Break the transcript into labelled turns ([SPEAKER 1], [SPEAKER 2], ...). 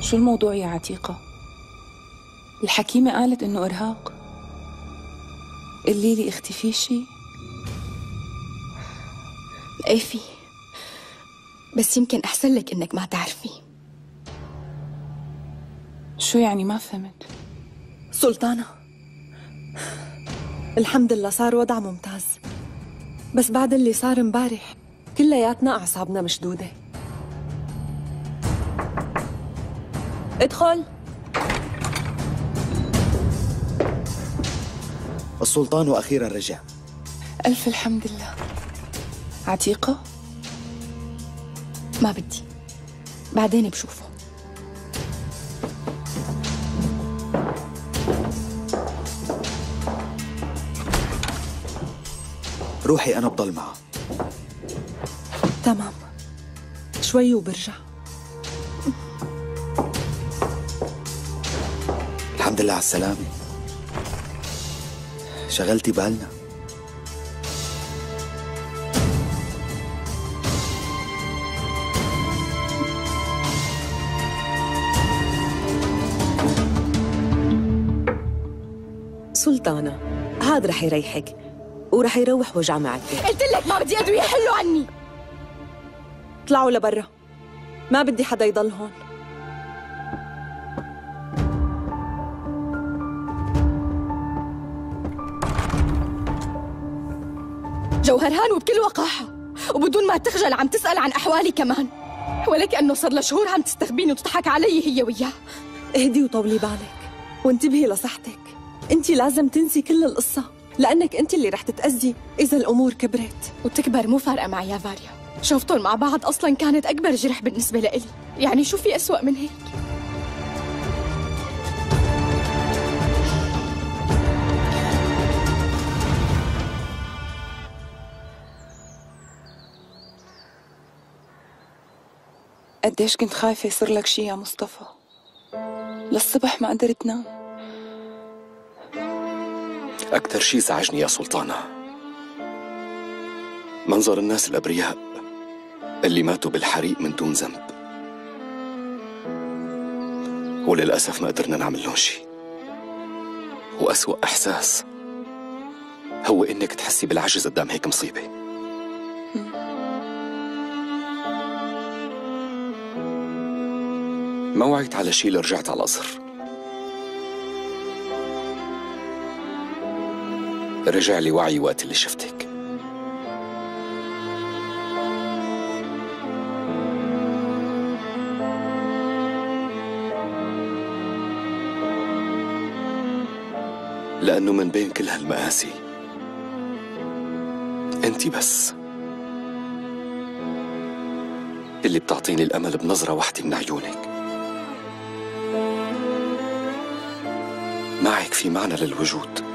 [SPEAKER 1] شو الموضوع يا عتيقة؟ الحكيمة قالت إنه إرهاق. قلي لي اختي في شي؟
[SPEAKER 2] ايه في، بس يمكن أحسن لك إنك ما تعرفي.
[SPEAKER 1] شو يعني؟ ما فهمت.
[SPEAKER 3] سلطانة، الحمد لله صار وضع ممتاز، بس بعد اللي صار امبارح كلياتنا أعصابنا مشدودة. ادخل.
[SPEAKER 4] السلطان أخيرا رجع.
[SPEAKER 1] ألف الحمد لله. عتيقة؟
[SPEAKER 2] ما بدي، بعدين بشوفه.
[SPEAKER 4] روحي أنا بضل معه.
[SPEAKER 3] تمام، شوي وبرجع.
[SPEAKER 4] الحمد لله على السلامة. شغلتي بالنا.
[SPEAKER 3] سلطانة، هذا رح يريحك ورح يروح وجع معدتك.
[SPEAKER 2] قلت لك ما بدي أدوية، حلوا عني.
[SPEAKER 3] اطلعوا لبرا، ما بدي حدا يضل هون.
[SPEAKER 2] جوهرهان وبكل وقاحة وبدون ما تخجل عم تسأل عن أحوالي كمان، ولك أنه صار لشهور عم تستخبيني وتضحك علي هي وياه.
[SPEAKER 3] اهدي وطولي بالك وانتبهي لصحتك. انت لازم تنسي كل القصة، لأنك انت اللي رح تتأذي إذا الأمور كبرت.
[SPEAKER 2] وتكبر مو فارقة معي يا فاريا، شوفتهم مع بعض أصلاً كانت أكبر جرح بالنسبة لإلي، يعني شو في أسوأ من هيك؟
[SPEAKER 1] قديش كنت خايفة يصير لك شي يا مصطفى، للصبح ما قدرت تنام.
[SPEAKER 5] أكثر شي زعجني يا سلطانة منظر الناس الأبرياء اللي ماتوا بالحريق من دون ذنب، وللأسف ما قدرنا نعمل لهم شي. وأسوأ إحساس هو إنك تحسي بالعجز قدام هيك مصيبة. ما وعيت على شي لرجعت على القصر. رجع لي وعي وقت اللي شفتك. لأنه من بين كل هالمآسي أنتِ بس اللي بتعطيني الأمل بنظرة واحدة من عيونك. معك في معنى للوجود.